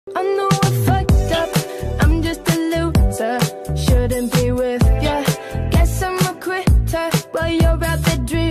I know I fucked up, I'm just a loser. Shouldn't be with ya. Guess I'm a quitter while you're out there drinking.